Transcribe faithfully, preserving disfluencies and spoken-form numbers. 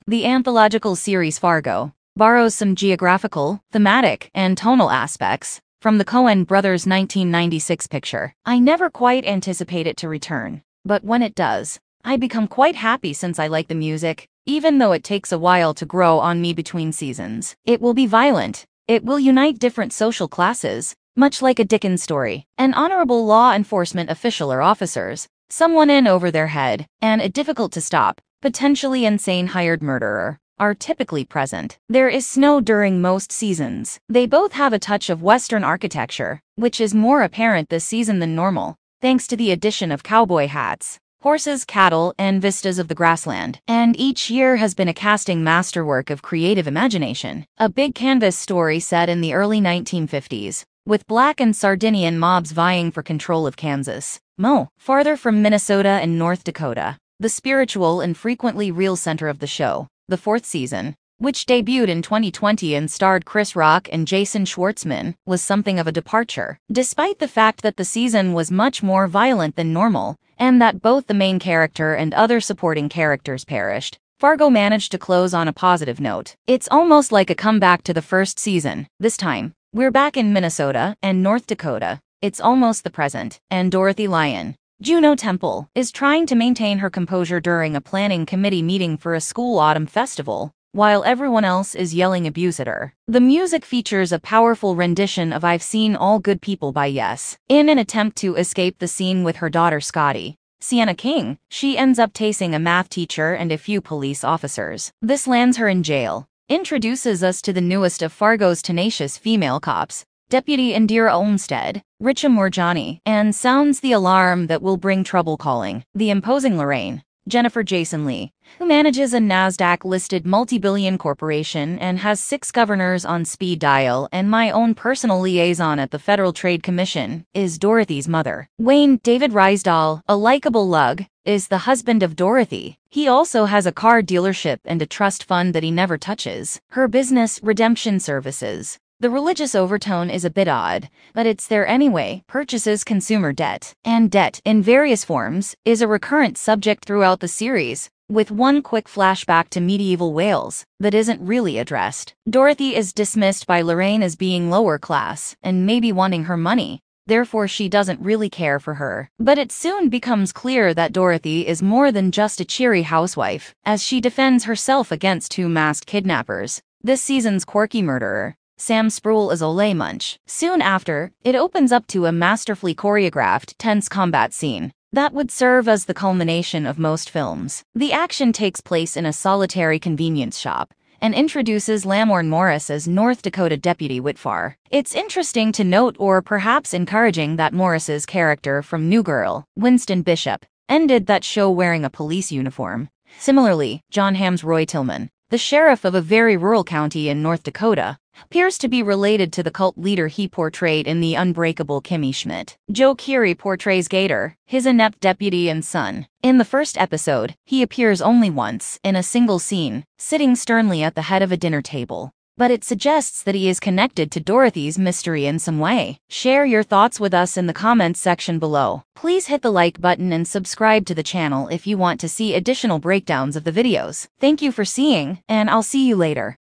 The anthological series Fargo borrows some geographical, thematic, and tonal aspects from the Coen brothers' nineteen ninety-six picture. I never quite anticipate it to return, but when it does, I become quite happy since I like the music, even though it takes a while to grow on me between seasons. It will be violent. It will unite different social classes, much like a Dickens story. An honorable law enforcement official or officers, someone in over their head, and a difficult-to-stop, potentially insane hired murderer are typically present. There is snow during most seasons. They both have a touch of Western architecture, which is more apparent this season than normal, thanks to the addition of cowboy hats, horses, cattle, and vistas of the grassland. And each year has been a casting masterwork of creative imagination. A big canvas story set in the early nineteen fifties, with Black and Sardinian mobs vying for control of Kansas. Mo, farther from Minnesota and North Dakota, the spiritual and frequently real center of the show. The fourth season, which debuted in twenty twenty and starred Chris Rock and Jason Schwartzman, was something of a departure. Despite the fact that the season was much more violent than normal, and that both the main character and other supporting characters perished, Fargo managed to close on a positive note. It's almost like a comeback to the first season. This time, we're back in Minnesota and North Dakota. It's almost the present, and Dorothy Lyon, Juno Temple, is trying to maintain her composure during a planning committee meeting for a school autumn festival, while everyone else is yelling abuse at her. The music features a powerful rendition of I've Seen All Good People by Yes. In an attempt to escape the scene with her daughter Scotty, Sienna King, she ends up tasing a math teacher and a few police officers. This lands her in jail, introduces us to the newest of Fargo's tenacious female cops, Deputy Indira Olmstead, Richa Morjani, and sounds the alarm that will bring trouble calling. The imposing Lorraine, Jennifer Jason Leigh, who manages a NASDAQ-listed multi-billion corporation and has six governors on speed dial, and my own personal liaison at the Federal Trade Commission, is Dorothy's mother. Wayne David Rysdahl, a likable lug, is the husband of Dorothy. He also has a car dealership and a trust fund that he never touches. Her business, Redemption Services. The religious overtone is a bit odd, but it's there anyway. Purchases consumer debt, and debt, in various forms, is a recurrent subject throughout the series, with one quick flashback to medieval Wales that isn't really addressed. Dorothy is dismissed by Lorraine as being lower class, and maybe wanting her money, therefore she doesn't really care for her. But it soon becomes clear that Dorothy is more than just a cheery housewife, as she defends herself against two masked kidnappers. This season's quirky murderer, Sam Spruill, is Ole Munch. Soon after, it opens up to a masterfully choreographed, tense combat scene that would serve as the culmination of most films. The action takes place in a solitary convenience shop and introduces Lamorne Morris as North Dakota Deputy Whitfar. It's interesting to note, or perhaps encouraging, that Morris's character from New Girl, Winston Bishop, ended that show wearing a police uniform. Similarly, John Hamm's Roy Tillman, the sheriff of a very rural county in North Dakota, appears to be related to the cult leader he portrayed in The Unbreakable Kimmy Schmidt. Joe Keery portrays Gator, his inept deputy and son. In the first episode, he appears only once, in a single scene, sitting sternly at the head of a dinner table. But it suggests that he is connected to Dorothy's mystery in some way. Share your thoughts with us in the comments section below. Please hit the like button and subscribe to the channel if you want to see additional breakdowns of the videos. Thank you for seeing, and I'll see you later.